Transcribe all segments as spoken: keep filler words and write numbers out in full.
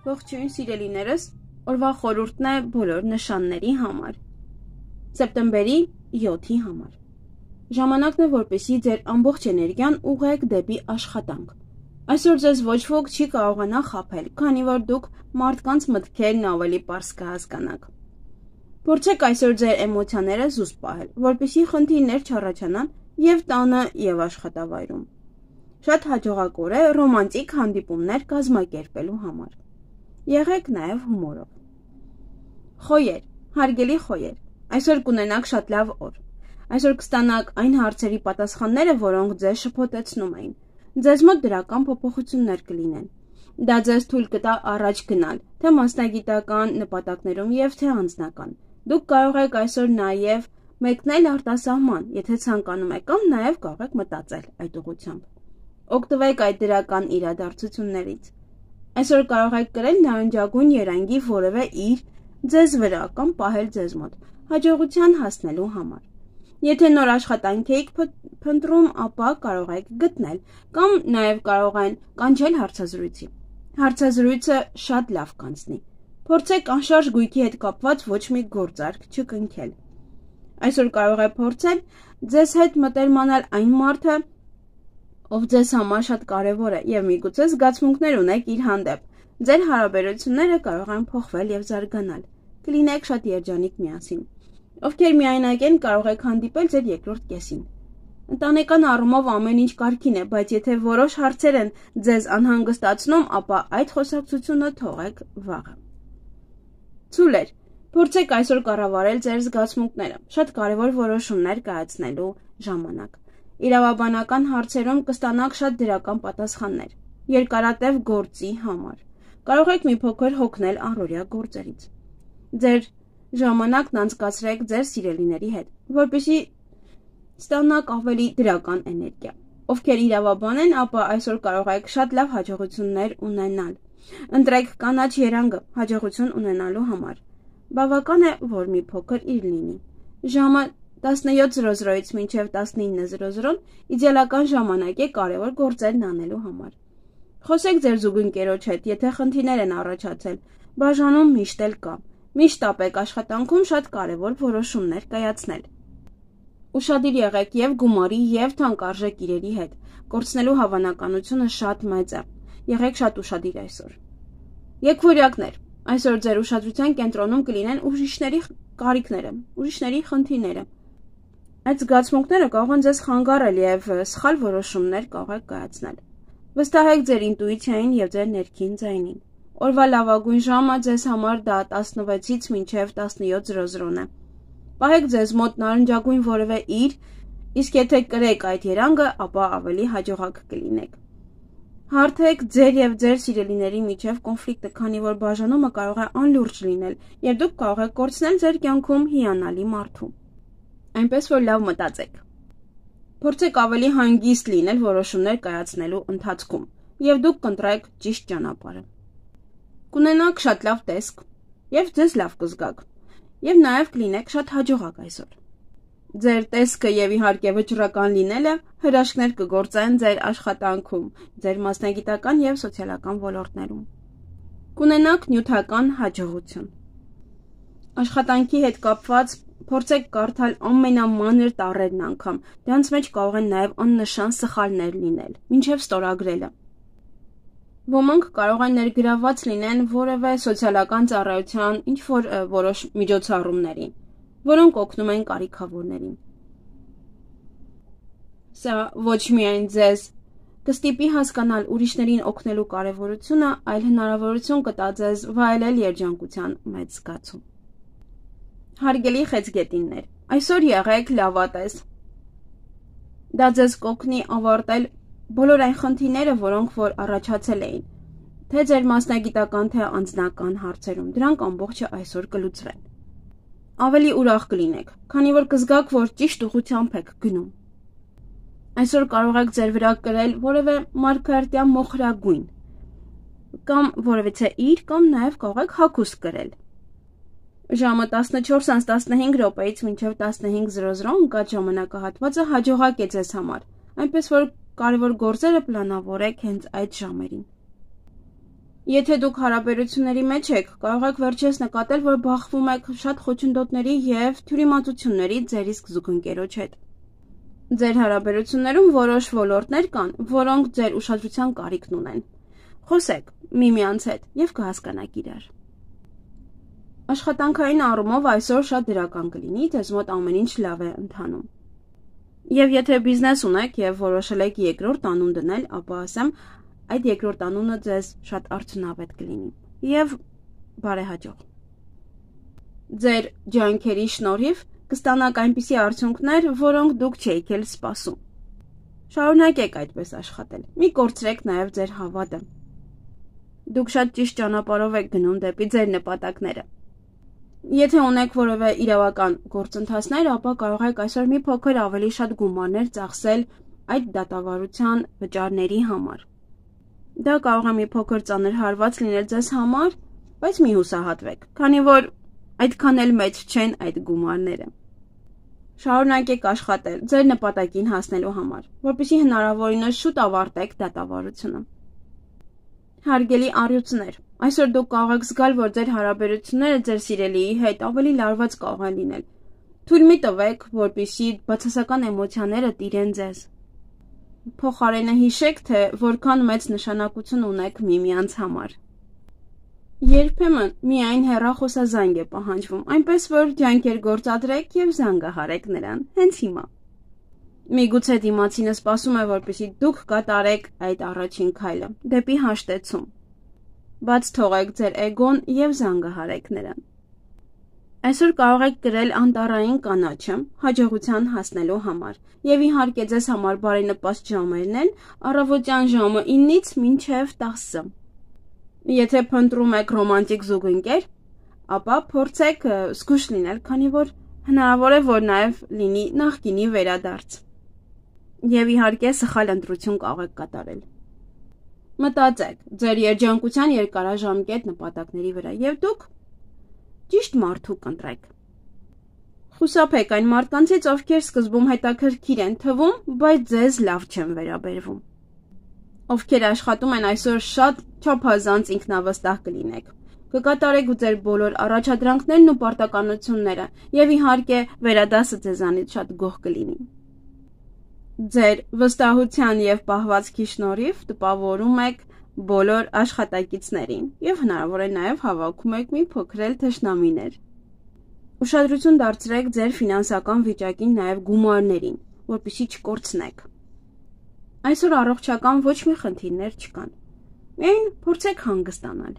Ողջույն սիրելիներս, օրվա խորհուրդն է բոլոր նշանների համար։ Սեպտեմբերի յոթի համար։ Ժամանակն է, որպեսզի ձեր ամբողջ էներգիան ուղղեք դեպի աշխատանք։ Այսօր ձեզ ոչ ոք չի կարողանա խաբել, քանի որ դուք մարդկանց մտքերն ավելի պարզ կհասկանաք։ Փորձեք այսօր ձեր էմոցիաները զուսպ պահել, որպեսզի խնդիրներ չառաջանան եւ տանը եւ աշխատավայրում։ Շատ հաջողակոր է ռոմանտիկ հանդիպումներ կազմակերպելու համար։ Եղեք նաև հումորով։ Խոյեր, հարգելի խոյեր, այսօր կունենաք շատ լավ օր։ Այսօր կստանաք այն հարցերի պատասխանները, որոնք ձեզ շփոթեցնում էին։ Ձեզ մոտ դրական փոփոխություններ կլինեն։ Դա ձեզ թույլ կտա առաջ գնալ, թե մասնագիտական նպատակներում եւ թե անձնական։ Դուք կարող եք այսօր նաև մեկնել արտասահման, եթե ցանկանում եք, կամ նաև կարող եք մտածել այդ ուղղությամբ։ Օգտվեք այդ դրական իրադարձություններից։ Այսօր կարող եք կրել նարնջագույն երանգի որևէ իր ձեզ վրա կամ պահել ձեզ մոտ, հաջողության հասնելու համար։ Եթե նոր աշխատանք եք փնտրում, ապա կարող եք գտնել կամ նաև կարող են կանչել հարցազրույցի։ Հարցազրույցը շատ լավ կանցնի։ Փորձեք անշարժ գույքի հետ կապված ոչ մի գործարք չկնքել։ Այսօր կարող եք փորձել ձեզ հետ մտերմանալ այն մարդը, ով ձեզ համար շատ կարևոր է եւ միգուցե զգացմունքներ ունեք իր հանդեպ։ Ձեր հարաբերությունները կարող են փոխվել եւ զարգանալ։ Կլինեք շատ երջանիկ միասին։ Ովքեր միայնակ են, կարող եք հանդիպել ձեր երկրորդ կեսին։ Ընտանեկան առումով ամեն ինչ կարգին է, բայց եթե որոշ հարցեր են ձեզ անհանգստացնում, ապա այդ խոսակցությունը թողեք վաղը։ Ցուլեր, փորձեք այսօր կառավարել ձեր զգացմունքները։ Շատ կարևոր որոշումներ կայացնելու ժամանակ։ Իրավաբանական հարցերում կստանաք շատ դրական պատասխաններ։ Երկարատև գործի համար։ Կարող եք մի փոքր հոգնել առօրյա գործերից։ Ձեր ժամանակն անցկացրեք ձեր սիրելիների հետ, որպեսզի ստանաք ավելի դրական էներգիա։ Ովքեր իրավաբան են, ապա այսօր կարող եք շատ լավ հաջողություններ ունենալ։ Ընտրեք կանաչ երանգը հաջողություն ունենալու համար։ Բավական է, որ մի փոքր իր լինի։ Ժամը տասնյոթ զրո զրոից մինչև տասնինը զրո զրոն իդեալական ժամանակ է կարևոր գործերն անելու համար։ Խոսեք ձեր զուգընկերոջ հետ, եթե խնդիրներ են առաջացել, բաժանում միշտ էլ կա։ Միշտ ապեք աշխատանքում շատ կարևոր որոշումներ կայացնել։ Ուշադիր եղեք եւ գումարի եւ թանկարժեք իրերի հետ։ Կորցնելու հավանականությունը շատ մեծ է։ Եղեք շատ ուշադիր այսօր։ Եկվորյակներ, այսօր ձեր ուշադրության կենտրոնում կլինեն ուրիշների կարիքները, ուրիշների խնդիրները։ Այդ զգացմունքները կարող են ձեզ խանգարել եւ սխալ որոշումներ կարող եք կայացնել։ Վստահեք ձեր ինտուիցիային եւ ձեր ներքին ձայնին։ Օրվա լավագույն ժամը ձեզ համար դա տասնվեցից մինչև տասնյոթ զրո զրոն է։ Պահեք ձեզ մոտ նարնջագույն որևէ իր, իսկ եթե կրեք այդ երանգը, ապա ավելի հաջողակ կլինեք։ Հարթեք ձեր եւ ձեր սիրելիների միջև կոնֆլիկտը, քանի որ բաժանումը կարող է անլուրջ լինել եւ դուք կարող եք կորցնել ձեր կյանքում հիանալի մարդու։ Այնպես որ լավ մտածեք։ Փորձեք ավելի հանգիստ լինել որոշումներ կայացնելու ընթացքում եւ դուք կընտրեք ճիշտ ճանապարհը։ Կունենաք շատ լավ տեսք եւ ձեզ լավ կզգաք եւ նաեւ կլինեք շատ հաջողակ այսօր։ Ձեր տեսքը եւ իհարկե վճռական լինելը հրաշքներ կգործեն ձեր աշխատանքում, ձեր մասնագիտական եւ սոցիալական ոլորտներում։ Կունենաք նյութական հաջողություն։ Աշխատանքի հետ կապված փորձեք կարդալ ամենամանր տառերն անգամ, դրանց մեջ կարող են նաև աննշան սխալներ լինել, մինչև ստորագրելը։ Ոմանք կարող են ներգրավված լինեն որևէ սոցիալական ծառայության ինչ-որ որոշ միջոցառումներին, որոնք օգնում են կարիքավորներին։ Սա ոչ միայն ձեզ կստիպի հասկանալ ուրիշներին օգնելու կարևորությունը, այլ հնարավորություն կտա ձեզ վայելել երջանկության մեծ զգացում։ Հարգելի խեցգետիններ, այսօր եղեք լավատես։ Դա ձեզ կօգնի ավարտել բոլոր այն խնդիրները, որոնք որ առաջացել էին, թե ձեր մասնագիտական, թե անձնական հարցերում, դրանք ամբողջը այսօր կլուծվեն։ Ավելի ուրախ կլինեք, քանի որ կզգաք, որ ճիշտ ուղղությամբ եք գնում։ Այսօր կարող եք ձեր վրա կրել որևէ մարգարտյան մոխրագույն, կամ որևէ իր, կամ նաև կարող եք հագուստ կրել։ Ժամը տասնչորս տասնհինգ րոպեից մինչև տասնհինգ զրո զրո ընկած ժամանակահատվածը հաջողակ է ձեզ համար, այնպես որ կարևոր գործերը պլանավորեք հենց այդ ժամերին։ Եթե դուք հարաբերությունների մեջ եք, կարող եք վերջերս նկատել, որ բախվում եք շատ խոչընդոտների և թյուրիմացությունների ձեր իսկ զուգընկերոջ հետ։ Ձեր հարաբերություններում որոշ ոլորտներ կան, որոնք ձեր ուշադրության կարիքն ունեն։ Խոսեք միմյանց հետ և կհասկանաք իրար։ Աշխատանքային առումով այսօր շատ դրական կլինի, ձեզ մոտ ամեն ինչ լավ է ընթանում։ Եվ եթե բիզնես ունեք և որոշել եք երկրորդ անուն դնել, ապա ասեմ, այդ երկրորդ անունը ձեզ շատ արդյունավետ կլինի և բարեհաջող։ Ձեր ջանքերի շնորհիվ կստանաք այնպիսի արդյունքներ, որոնք դուք չէիք էլ սպասում։ Շարունակեք այդպես աշխատել, մի կորցրեք նաև ձեր հավատը։ Դուք շատ ճիշտ ճանապարհով եք գնում դեպի ձեր նպատակները։ Եթե ունեք որևէ իրավական գործընթացներ, ապա կարող եք այսօր մի փոքր ավելի շատ գումարներ ծախսել այդ դատավարության վճարների համար։ Դա կարող է մի փոքր ծանր հարված լինել ձեզ համար, բայց մի հուսահատվեք, քանի որ այդքան էլ մեծ չեն այդ գումարները։ Շարունակեք աշխատել ձեր նպատակին հասնելու համար, որպեսզի հնարավորինս շուտ ավարտեք դատավարությունը։ Հարգելի առյուծներ, այսօր դուք կարող եք զգալ, որ ձեր հարաբերությունները ձեր սիրելիի հետ ավելի լարված կարող են լինել։ Թույլ մի տվեք, որպեսզի բացասական էմոցիաները տիրեն ձեզ։ Փոխարենը հիշեք, թե որքան մեծ նշանակություն ունեք միմյանց համար։ Երբեմն միայն հեռախոսազանգ է պահանջվում, այնպես որ ջանքեր գործադրեք և զանգահարեք նրան, հենց հիմա։ Միգուցե դիմացինը սպասում է, որպեսզի դուք կատարեք այդ առաջին քայլը, դեպի հաշտեցում։ Բաց թողեք ձեր էգոն և զանգահարեք նրան։ Այսօր կարող եք կրել անտառային կանաչը հաջողության հասնելու համար և իհարկե ձեզ համար բարենպաստ ժամերն են առավոտյան ժամը ինից մինչև տասը։ Եթե փնտրում եք ռոմանտիկ զուգընկեր, ապա փորձեք զգույշ լինել, քանի որ հնարավոր է, որ նաև լինի նախկինի վերադարձ։ Եվ իհարկե սխալ ընտրություն կարող եք կատարել։ Մտածեք ձեր երջանկության երկարաժամկետ նպատակների վրա և դուք ճիշտ մարդու կընտրեք։ Խուսափեք այն մարդկանցից, ովքեր սկզբում հետաքրքիր են թվում, բայց ձեզ լավ չեն վերաբերվում։ Ովքեր աշխատում են այսօր շատ չափազանց ինքնավստահ կլինեք։ Կկատարեք ձեր բոլոր առաջադրանքներն ու պարտականությունները և իհարկե վերադասը ձեզանից շատ գոհ կլինի։ Ձեր վստահության և պահվածքի շնորհիվ տպավորում եք բոլոր աշխատակիցներին և հնարավոր է նաև հավաքում եք մի փոքր էլ թշնամիներ։ Ուշադրություն դարձրեք ձեր ֆինանսական վիճակին նաև գումարներին, որպեսզի չկորցնեք։ Այսօր առողջական ոչ մի խնդիրներ չկան։ Միայն փորձեք հանգստանալ։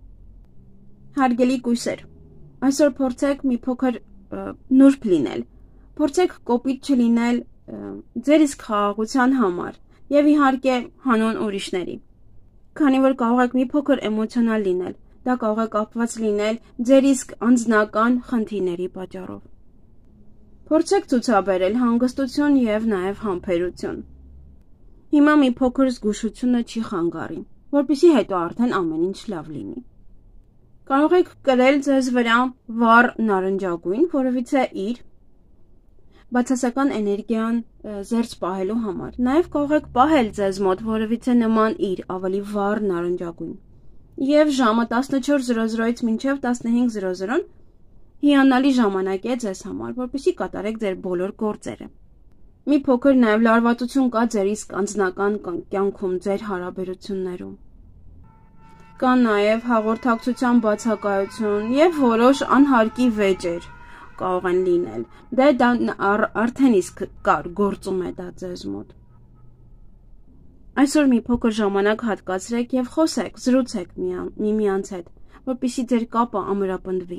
Հարգելի կույսեր, այսօր փորձեք մի փոքր նուրբ լինել։ Փորձեք կոպիտ չլինել ձեր իսկ խաղաղության համար և իհարկե հանուն ուրիշների։ Քանի որ կարող եք մի փոքր էմոցիոնալ լինել, դա կարող է կապված լինել ձեր իսկ անձնական խնդիրների պատճառով։ Փորձեք ցուցաբերել հանգստություն և նաև համբերություն։ Հիմա մի փոքր զգուշությունը չի խանգարի, որպեսզի հետո արդեն ամեն ինչ լավ լինի։ Կարող եք կրել ձեզ վրա վառ նարնջագույն, որովհետև իր բացասական էներգիան զերծ պահելու համար։ Նաև կարող եք պահել ձեզ մոտ որևիցե նման իր ավելի վառ նարնջագույն։ Եվ ժամը տասնչորս զրո զրոից մինչև տասնհինգ զրո զրոն հիանալի ժամանակ է ձեզ համար, որպեսզի կատարեք ձեր բոլոր գործերը։ Մի փոքր նաև լարվածություն կա ձեր իսկ անձնական կյանքում, ձեր հարաբերություններում։ Կա նաև հաղորդակցության բացակայություն և որոշ անհարկի վեճեր կարող են լինել, դե դա արդեն իսկ կար, գործում է դա ձեզ մոտ։ Այսօր մի փոքր ժամանակ հատկացրեք և խոսեք, զրուցեք միմյանց հետ, որպեսզի ձեր կապը ամրապնդվի։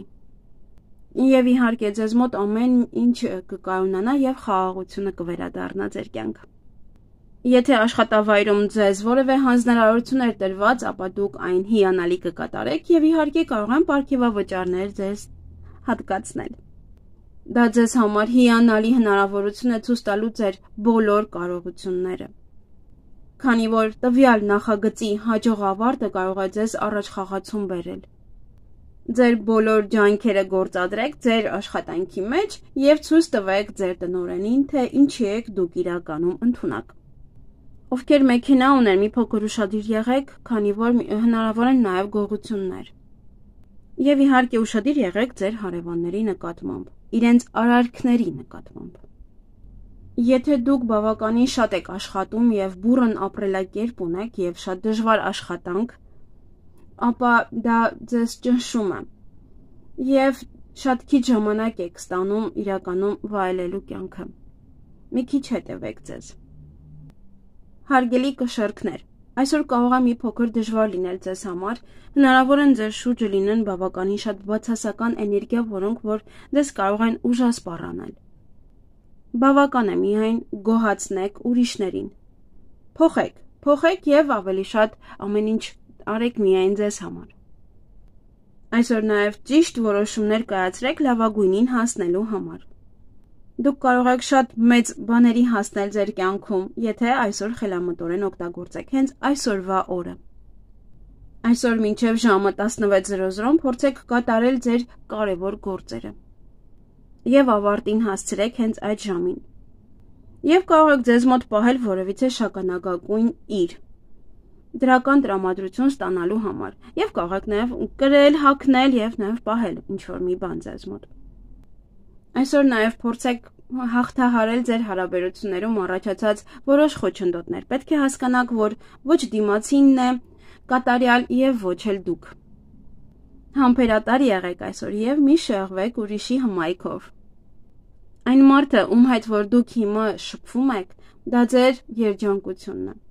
Եվ իհարկե ձեզ մոտ ամեն ինչ կկայունանա և խաղաղությունը կվերադառնա ձեր կյանքը։ Եթե աշխատավայրում ձեզ որևէ հանձնարարություն էր տրված, ապա դուք այն հիանալի կկատարեք և իհարկե կարող են պարգևավճարներ ձեզ հատկացնել։ Դա ձեզ համար հիանալի հնարավորություն է ցույց տալու ձեր բոլոր կարողությունները։ Քանի որ տվյալ նախագծի հաջող ավարտը կարող է ձեզ առաջ խաղացում բերել։ Ձեր բոլոր ջանքերը գործադրեք ձեր աշխատանքի մեջ և ցույց տվեք ձեր տնօրենին, թե ինչի եք դուք իրականում ընդունակ։ Ովքեր մեքենա ունեն, մի փոքր ուշադիր եղեք, քանի որ հնարավոր են նաև գողություններ։ Եվ իհարկե ուշադիր եղեք ձեր հարևանների նկատմամբ, իրենց արարքների նկատմամբ։ Եթե դուք բավականին շատ եք աշխատում եւ բուռն ապրելակերպ ունեք եւ շատ դժվար աշխատանք, ապա դա ձեզ ճնշում է եւ շատ քիչ ժամանակ եք ստանում իրականում վայելելու կյանքը։ Մի քիչ հետևեք ձեզ։ Հարգելի կշեռքներ, այսօր կարող է մի փոքր դժվար լինել ձեզ համար, հնարավոր են ձեր շուրջը լինեն բավականին շատ բացասական էներգիա, որոնք որ ձեզ կարող են ուժասպառանել։ Բավական է միայն գոհացնեք ուրիշներին։ Փոխեք, փոխեք եւ ավելի շատ ամեն ինչ արեք միայն ձեզ համար։ Այսօր նաեւ ճիշտ որոշումներ կայացրեք լավագույնին հասնելու համար։ Դուք կարող եք շատ մեծ բաների հասնել ձեր կյանքում, եթե այսօր խելամտորեն օգտագործեք հենց այսօրվա օրը։ Այսօր մինչև ժամը տասնվեց զրո զրոն փորձեք կատարել ձեր կարևոր գործերը եւ ավարտին հասցրեք հենց այդ ժամին։ Եվ կարող եք ձեզ մոտ պահել որևիցե շագանակագույն իր դրական տրամադրություն ստանալու համար եւ կարող եք նաեւ կրել, հագնել եւ նաեւ պահել ինչ որ մի բան ձեզ մոտ։ Այսօր նաեւ փորձեք հաղթահարել ձեր հարաբերություններում առաջացած որոշ խոչընդոտներ։ Պետք է հասկանաք, որ ոչ դիմացինն է կատարյալ եւ ոչ էլ դուք։ Համբերատար եղեք այսօր եւ մի շեղվեք ուրիշի հմայքով։ Այն մարդը, ում հետ որ դուք հիմա շփվում եք, դա ձեր երջանկությունն է։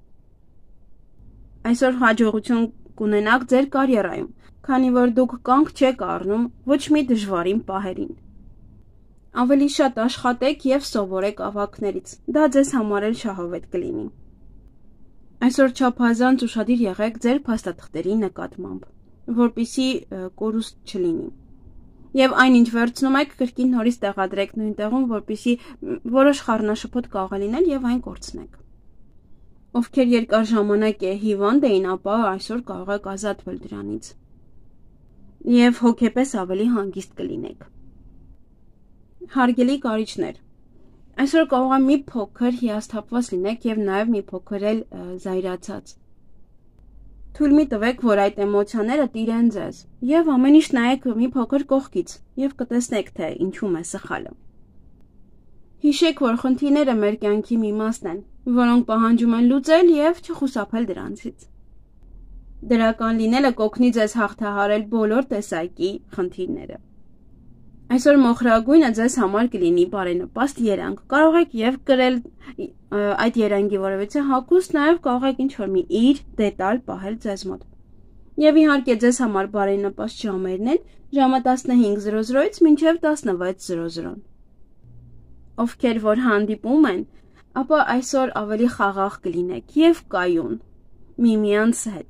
Այսօր հաջողություն կունենաք ձեր կարիերայում, քանի որ դուք կանգ չեք առնում ոչ մի դժվարին պահերին։ Ավելի շատ աշխատեք եւ սովորեք ավագներից, դա ձեզ համար էլ շահավետ կլինի։ Այսօր չափազանց ուշադիր եղեք ձեր փաստաթղթերի նկատմամբ, որպեսզի կորուստ չլինի։ Եվ այնինչ վերցնում եք, կրկին նորից տեղադրեք նույն տեղում, որպեսզի որոշ խառնաշփոթ կարող է լինել եւ այն կորցնեք։ Ովքեր երկար ժամանակ է հիվանդ էին, ապա այսօր կարող եք ազատվել դրանից։ Եվ հոգեպես ավելի հանգիստ կլինեք։ Հարգելի կարիճներ, այսօր կարող է մի փոքր հիասթափված լինեք եւ նաեւ մի փոքր էլ զայրացած։ Թույլ մի տվեք, որ այդ էմոցիաները տիրեն ձեզ եւ ամեն ինչ նայեք մի փոքր կողքից եւ կտեսնեք, թե ինչու է սխալը։ Հիշեք, որ խնդիրները մեր կյանքի մի մասն են, որոնք պահանջում են լուծել եւ չխուսափել դրանցից։ Դրական լինելը կօգնի ձեզ հաղթահարել բոլոր տեսակի խնդիրները։ Այսօր մոխրագույնը ձեզ համար կլինի բարենպաստ երանգ։ Կարող եք եւ կրել այդ երանգի որևիցե հագուստ, նաեւ կարող եք ինչ-որ մի իր դետալ պահել ձեզ մոտ։ Եվ իհարկե ձեզ համար բարենպաստ ժամերն են ժամը տասնհինգ զրո զրոից մինչև տասնվեց զրո զրոն։ Ովքեր որ հանդիպում են, ապա այսօր ավելի խաղաղ կլինեք եւ կայուն միմյանց հետ։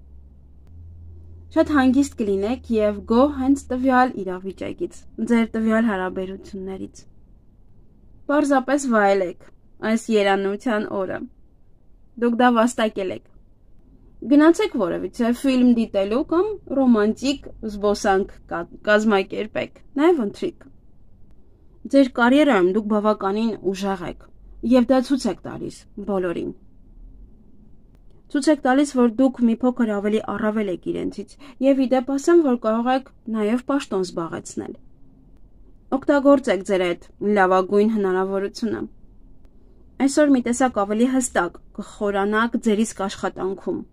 Շատ հանգիստ կլինեք եւ գոհ հենց տվյալ իրավիճակից, ձեր տվյալ հարաբերություններից։ Պարզապես վայելեք այս երանության օրը։ Դուք դա վաստակել եք։ Գնացեք որևիցե ֆիլմ դիտելու կամ ռոմանտիկ զբոսանք կազմակերպեք, նաեւ ընթրիք։ Ձեր կարիերայում դուք բավականին ուժեղ եք եւ դա ցույց եք տալիս բոլորին։ Ցույց եք տալիս, որ դուք մի փոքր ավելի առավել եք իրենցից եւ իդեպ ասեմ, որ կարող եք նաեւ պաշտոն զբաղեցնել։ Օգտագործեք ձեր այդ լավագույն հնարավորությունը։ Այսօր մի տեսակ ավելի հստակ կխորանաք ձեր իսկ աշխատանքում։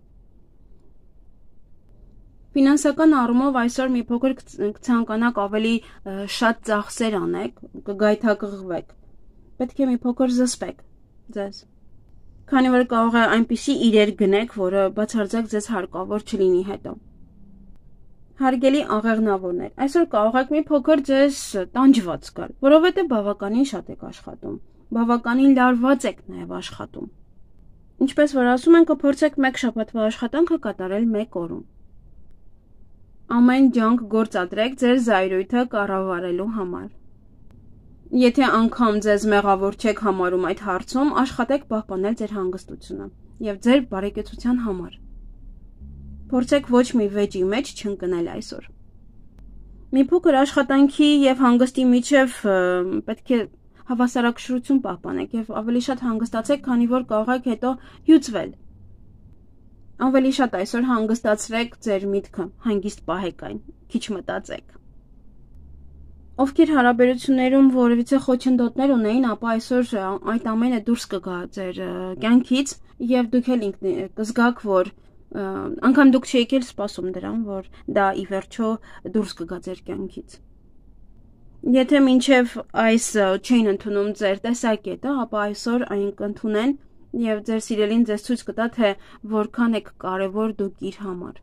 Ֆինանսական առումով այսօր մի փոքր կցանկանաք ավելի շատ ծախսեր անեք, կգայթակղվեք։ Պետք է մի փոքր զսպեք ձեզ։ Քանի որ կարող է այնպիսի իրեր գնեք, որը բացարձակ ձեզ հարկավոր չլինի հետո։ Հարգելի աղեղնավորներ, այսօր կարող եք մի փոքր ձեզ տանջված զգալ, որովհետև բավականին շատ եք աշխատում, բավականին լարված եք նաև աշխատում։ Ինչպես որ ասում են, կփորձեք մեկ շաբաթվա աշխատանքը կատարել մեկ օրում։ Ամեն ջանք գործադրեք ձեր զայրույթը կառավարելու համար։ Եթե անգամ ձեզ մեղավոր չեք համարում այդ հարցում, աշխատեք պահպանել ձեր հանգստությունը եւ ձեր բարեկեցության համար։ Փորձեք ոչ մի վեճի մեջ չընկնել այսօր։ Մի փոքր աշխատանքի եւ հանգստի միջև պետք է հավասարակշռություն պահպանեք եւ ավելի շատ հանգստացեք, քանի որ կարող եք հետո հյուծվել։ Ավելի շատ այսօր հանգստացրեք ձեր միտքը, հանգիստ պահեք այն, քիչ մտածեք։ Ովքեր հարաբերություններում որևիցե խոչընդոտներ ունեին, ապա այսօր այդ ամենը դուրս կգա ձեր կյանքից եւ դուք էլ ինքն կզգաք, որ անգամ դուք չեք էլ սպասում դրան, որ դա ի վերջո դուրս կգա ձեր կյանքից։ Եթե մինչև այս չէին ընդունում ձեր տեսակետը, ապա այսօր այն կընդունեն եւ ձեր սիրելին ձեզ ցույց կտա, թե որքան եք կարեւոր դուք իր համար։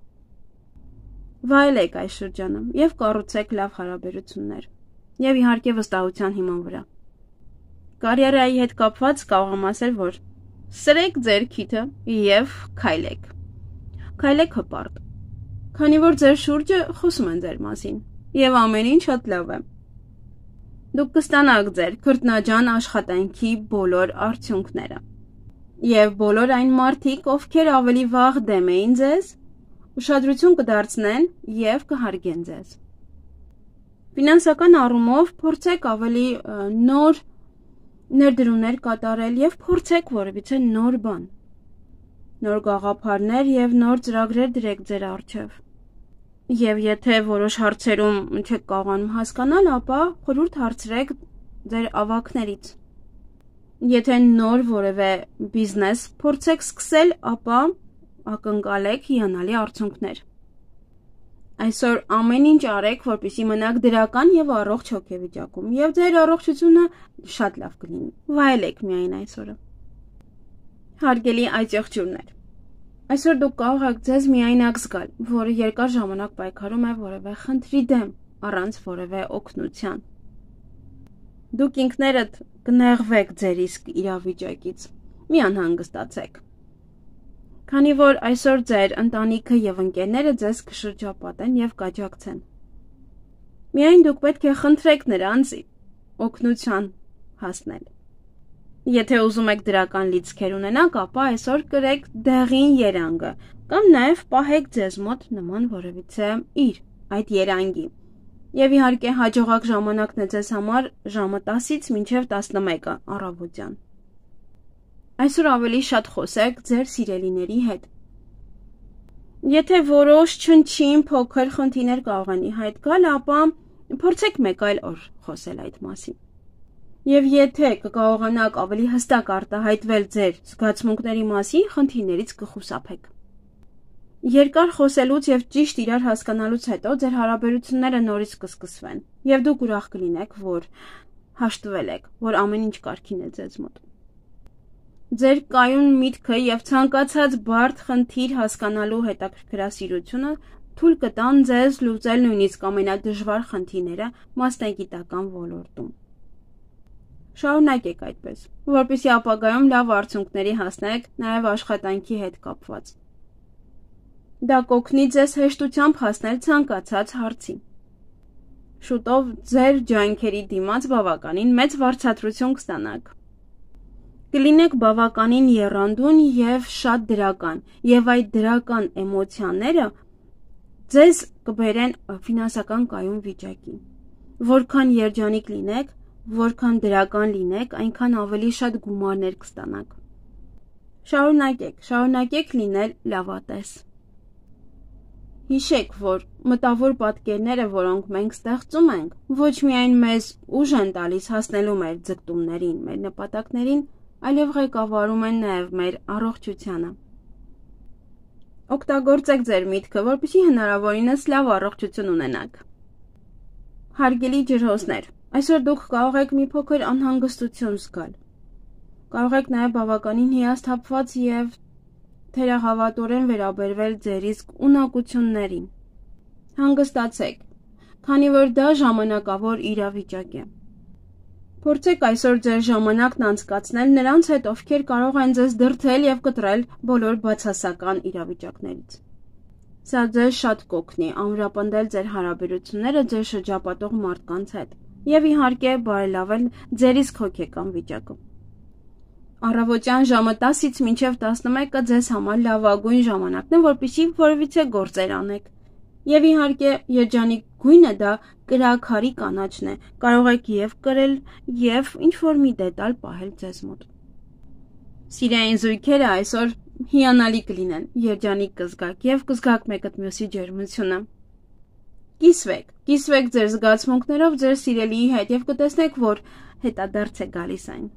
Վայելեք այս շրջանը եւ կառուցեք լավ հարաբերություններ։ Եվ իհարկե վստահության հիման վրա։ Կարիերայի հետ կապված կարող եմ ասել, որ սրեք ձեր քիթը եւ քայլեք։ Քայլեք հպարտ։ Քանի որ ձեր շուրջը խոսում են ձեր մասին եւ ամեն ինչ շատ լավ է։ Դուք կստանաք ձեր քրտնաջան աշխատանքի բոլոր արդյունքները։ Եվ բոլոր այն մարդիկ, ովքեր ավելի վաղ դեմ էին ձեզ, ուշադրություն կդարձնեն եւ կհարգեն ձեզ։ Ֆինանսական առումով փորձեք ավելի նոր ներդրումներ կատարել եւ փորձեք որևիցե նոր բան։ Նոր գաղափարներ եւ նոր ծրագրեր դրեք ձեր առջեւ։ Եվ եթե որոշ հարցերում չեք կարողանում հասկանալ, ապա խորհուրդ հարցրեք ձեր ավագներից։ Եթե նոր որևէ բիզնես փորձեք սկսել, ապա ակնկալեք հիանալի արդյունքներ։ Այսօր ամեն ինչ արեք, որպեսզի մնաք դրական եւ առողջ հոգեվիճակում, եւ ձեր առողջությունը շատ լավ կլինի։ Վայելեք միայն այսօրը։ Հարգելի այծեղջյուրներ, այսօր դուք կարող եք ձեզ միայնակ զգալ, որը երկար ժամանակ պայքարում է որևէ խնդրի դեմ, առանց որևէ օգնության։ Դուք ինքներդ կնեղվեք ձեր իսկ իրավիճակից։ Մի անհանգստացեք։ Քանի որ այսօր ձեր ընտանիքը եւ ընկերները ձեզ կշրջապատեն եւ կաջակցեն։ Միայն դուք պետք է խնդրեք նրանց օգնության հասնել։ Եթե ուզում եք դրական լիցքեր ունենաք, ապա այսօր կրեք դեղին երանգը կամ նաեւ պահեք ձեզ մոտ նման որևիցե իր այդ երանգի։ Եվ իհարկե հաջողակ ժամանակն է ձեզ համար ժամը տասից մինչև տասնմեկը առավոտյան։ Այսօր ավելի շատ խոսեք ձեր սիրելիների հետ։ Եթե որոշ չնչին փոքր խնդիրներ կարող են ի հայտ գալ, ապա փորձեք մեկ այլ օր խոսել այդ մասին։ Եվ եթե կկարողանաք ավելի հստակ արտահայտվել ձեր զգացմունքների մասին, խնդիրներից կխուսափեք։ Երկար խոսելուց եւ ճիշտ իրար հասկանալուց հետո ձեր հարաբերությունները նորից կսկսվեն, եւ դուք ուրախ կլինեք, որ հաշտվել եք, որ ամեն ինչ կարգին է ձեզ մոտ։ Ձեր կայուն միտքը եւ ցանկացած բարդ խնդիր հասկանալու հետաքրքրասիրությունը թույլ կտան ձեզ լուծել նույնիսկ ամենադժվար խնդիրները մասնագիտական ոլորտում։ Շարունակեք այդպես, որպեսզի ապագայում լավ արդյունքների հասնեք նաեւ աշխատանքի հետ կապված։ Դա կօգնի ձեզ հեշտությամբ հասնել ցանկացած հարցի։ Շուտով ձեր ջանքերի դիմաց բավականին մեծ վարձատրություն կստանաք։ Կլինեք բավականին եռանդուն եւ շատ դրական, եւ այդ դրական էմոցիաները ձեզ կբերեն ֆինանսական կայուն վիճակի։ Որքան երջանիկ լինեք, որքան դրական լինեք, այնքան ավելի շատ գումարներ կստանաք։ Շարունակեք, շարունակեք լինել լավատես։ Հիշեք, որ մտավոր պատկերները, որոնք մենք ստեղծում ենք, ոչ միայն մեզ ուժ են տալիս հասնելու մեր ձգտումներին, մեր նպատակներին, այլև ղեկավարում են նաև մեր առողջությանը։ Օգտագործեք ձեր միտքը, որպեսզի հնարավորինս լավ առողջություն ունենաք։ Հարգելի ջրհոսներ, այսօր դուք կարող եք մի փոքր անհանգստություն զգալ։ Կարող եք նաև բավականին հիասթափված եւ թերահավատորեն վերաբերվել ձեր իսկ ունակություններին։ Հանգստացեք, քանի որ դա ժամանակավոր իրավիճակ է։ Փորձեք այսօր ձեր ժամանակն անցկացնել նրանց հետ, ովքեր կարող են ձեզ դրդել եւ կտրել բոլոր բացասական իրավիճակներից։ Սա ձեզ շատ կօգնի ամրապնդել ձեր հարաբերությունները ձեր շրջապատող մարդկանց հետ եւ իհարկե բարելավել ձեր իսկ հոգեկան վիճակը։ Առավոտյան ժամը տասից մինչև տասնմեկը ձեզ համար լավագույն ժամանակն է, որպեսզի որևիցե գործեր անեք։ Եվ իհարկե երջանիկ գույնը դա կրաքարի կանաչն է, կարող եք և կրել, և ինչ-որ մի դետալ պահել ձեզ մոտ։ Սիրային զույգերը այսօր հիանալի կլինեն, երջանիկ կզգաք և կզգաք մեկըդ մյուսի ջերմությունը։ Կիսվեք, կիսվեք ձեր զգացմունքներով ձեր սիրելիի հետ և կտեսնեք, որ հետադարձ է գալիս այն։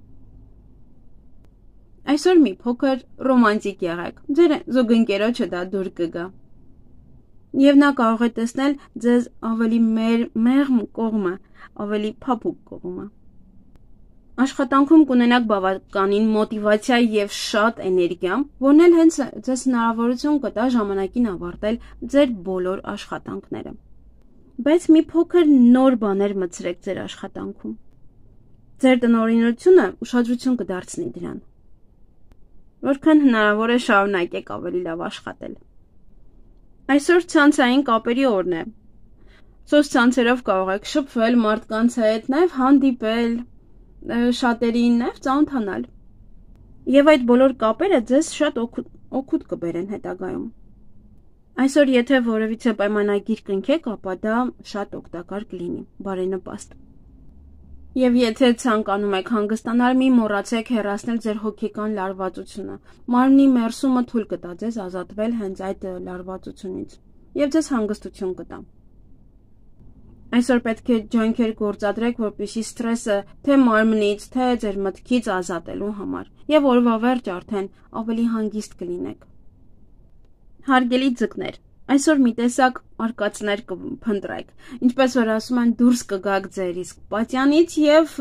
Այսօր մի փոքր ռոմանտիկ եղեք, ձեր զուգընկերոջը դա դուր կգա։ Եվ նա կարող է տեսնել ձեզ ավելի մեղմ կողմը, ավելի փափուկ կողմը։ Աշխատանքում կունենաք բավականին մոտիվացիա և շատ էներգիա, որն էլ հենց ձեզ հնարավորություն կտա ժամանակին ավարտել ձեր բոլոր աշխատանքները։ Բայց մի փոքր նոր բաներ մտցրեք ձեր աշխատանքում։ Ձեր տնօրինությունը ուշադրություն կդարձնի դրան։ Որքան հնարավոր է շարունակեք ավելի լավ աշխատել։ Այսօր ցանցային կապերի օրն է։ Սոցցանցերով կարող եք շփվել մարդկանց հետ, նաև հանդիպել շատերին, նաև ծանոթանալ։ Եվ այդ բոլոր կապերը ձեզ շատ օգուտ կբերեն հետագայում։ Այսօր եթե որևիցե պայմանագիր կնքեք, ապա դա շատ օգտակար կլինի, բարենպաստ։ Եվ եթե ցանկանում եք հանգստանալ, մի մոռացեք հեռացնել ձեր հոգեկան լարվածությունը։ Մարմնի մերսումը թույլ կտա ձեզ ազատվել հենց այդ լարվածությունից և ձեզ հանգստություն կտա։ Այսօր պետք է ջանքեր գործադրեք, որպեսզի սթրեսը թե մարմնից, թե ձեր մտքից ազատելու համար, և օրվա վերջ արդեն ավելի հանգիստ կլինեք։ Հարգելի ձկներ, այսօր մի տեսակ արկածներ կփնտրեք, ինչպես որ ասում են, դուրս կգաք ձեր իսկ պատյանից և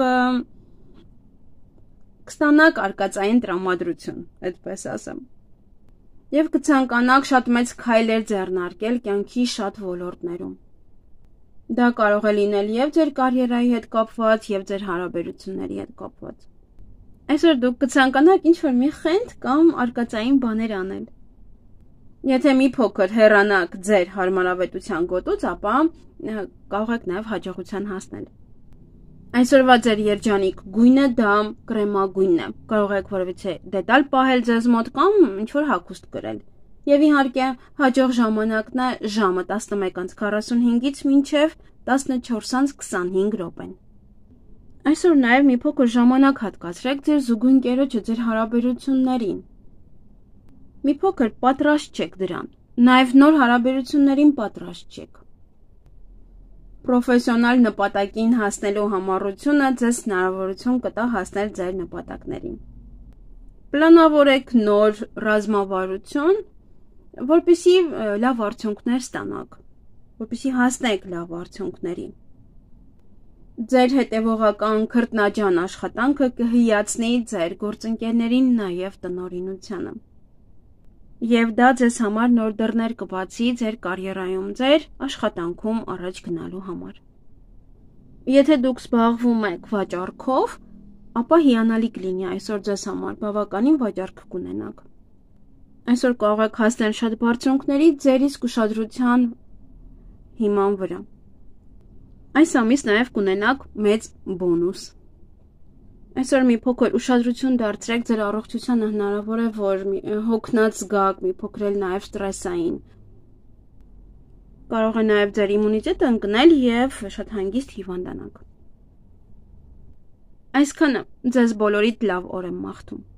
կստանաք արկածային տրամադրություն, այդպես ասեմ։ Եվ կցանկանաք շատ մեծ քայլեր ձեռնարկել կյանքի շատ ոլորտներում։ Դա կարող է լինել և ձեր կարիերայի հետ կապված, և ձեր հարաբերությունների հետ կապված։ Այսօր դուք կցանկանաք ինչ-որ մի խենթ կամ արկածային բաներ անել։ Եթե մի փոքր հեռանաք ձեր հարմարավետության գոտուց, ապա կարող եք նաև հաջողության հասնել։ Այսօրվա ձեր երջանիկ գույնը դա կրեմագույնն է։ Կարող եք որևիցե դետալ պահել ձեզ մոտ կամ ինչ-որ հագուստ կրել։ Եվ իհարկե հաջող ժամանակն է ժամը տասնմեկ քառասունհինգից մինչև տասնչորս քսանհինգ րոպեն։ Այսօր նաև մի փոքր ժամանակ հատկացրեք ձեր զուգընկերոջը, ձեր հարաբերություններին։ Մի փոքր պատրաստ չեք դրան, նաև նոր հարաբերություններին պատրաստ չեք։ Պրոֆեսիոնալ նպատակին հասնելու համառությունը ձեզ հնարավորություն կտա հասնել ձեր նպատակներին։ Պլանավորեք նոր ռազմավարություն, որպեսզի լավ արդյունքներ ստանաք, որպեսզի հասնեք լավ արդյունքների։ Ձեր հետևողական քրտնաջան աշխատանքը կհիացնի ձեր գործընկերներին, նաև տնօրինությանը։ Եվ դա ձեզ համար նոր դռներ կբացի ձեր կարիերայում, ձեր աշխատանքում առաջ գնալու համար։ Եթե դուք զբաղվում եք վաճառքով, ապա հիանալի կլինի այսօր ձեզ համար, բավականին վաճառք կունենաք։ Այսօր կարող եք հասնել շատ բարձունքների ձեր իսկ ուշադրության հիման վրա։ Այս ամիս նաև կունենաք մեծ բոնուս։ Այսօր մի փոքր ուշադրություն դարձրեք ձեր առողջությանը, հնարավոր է, որ հոգնած զգաք, մի փոքր էլ նաև ստրեսային։ Կարող է նաև ձեր իմունիտետը ընկնել և շատ հանգիստ հիվանդանաք։ Այսքանը ձեզ բոլորիդ լավ օր եմ մաղթում։